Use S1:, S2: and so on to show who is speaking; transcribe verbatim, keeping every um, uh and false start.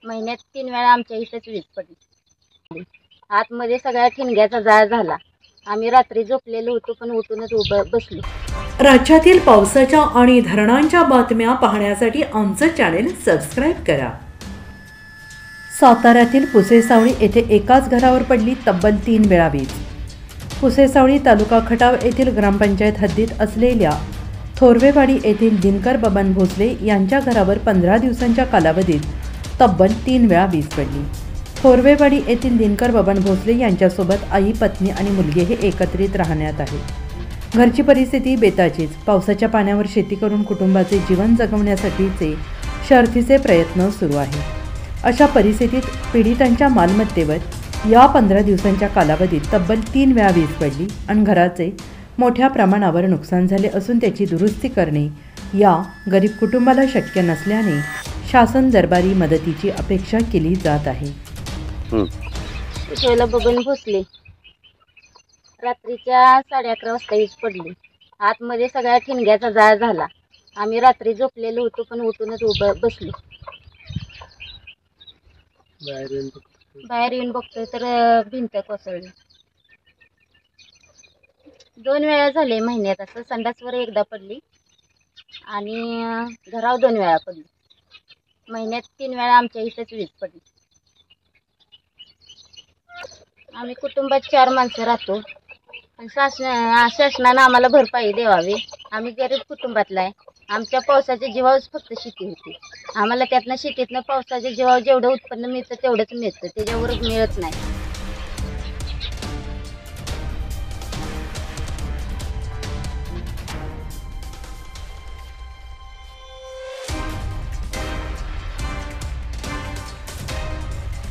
S1: महिन्यात तीन वेळा आमच्या इथेच वीज पडली. आतमध्ये सगळ्या ठिणग्याचा जाळ झाला. आम्ही रात्री झोपलेलो होतो पण उठूनच उभं बसलो.
S2: राज्यातील पावसाच्या आणि धरणांच्या बातम्या पाहण्यासाठी आमचं चॅनेल सबस्क्राईब करा. साताऱ्यातील पुसेसावळी येथे एकाच घरावर पडली तब्बल तीन वेळा वीज. पुसेसावळी तालुका खटाव येथील ग्रामपंचायत हद्दीत असलेल्या थोरवेवाडी येथील दिनकर बबन भोसले यांच्या घरावर पंधरा दिवसांच्या कालावधीत तब्बल तीन वेळा वीज पडली. थोरवेवाडी येथील दिनकर बबन भोसले यांच्यासोबत आई, पत्नी आणि मुलगी हे एकत्रित राहण्यात आहे. घरची परिस्थिती बेताचीच. पावसाच्या पाण्यावर शेती करून कुटुंबाचे जीवन जगवण्यासाठीचे शर्थीचे प्रयत्न सुरू आहे. अशा परिस्थितीत पीडितांच्या मालमत्तेवर या पंधरा दिवसांच्या कालावधीत तब्बल तीन वेळा वीज पडली आणि घराचे मोठ्या प्रमाणावर नुकसान झाले असून त्याची दुरुस्ती करणे या गरीब कुटुंबाला शक्य नसल्याने शासन दरबारी मदतीची अपेक्षा केली जात आहे.
S1: कुशेला बबन भोसले. रात्रीच्या साडे अकरा वाजता वीज पडली. आतमध्ये सगळ्या ठिणग्याचा जाळ झाला. आम्ही रात्री झोपलेलो होतो पण उठूनच उभं बसलो. बाहेर येऊन बघतोय तर भिंत कोसळली. दोन वेळा झाले महिन्यात. असं संडासवर एकदा पडली आणि घरावर दोन वेळा पडली. महिन्यात तीन वेळा आमच्या इथेच वीज पडली. आम्ही कुटुंबात चार माणसं राहतो. पण शासन शासनानं आम्हाला भरपाई द्यावी. आम्ही गरीब कुटुंबातला आहे. आमच्या पावसाच्या जीवावरच फक्त शेती होती. आम्हाला त्यातनं शेतीतनं पावसाच्या जीवावर जेवढं उत्पन्न मिळतं तेवढंच मिळतं, त्याच्यावर मिळत नाही.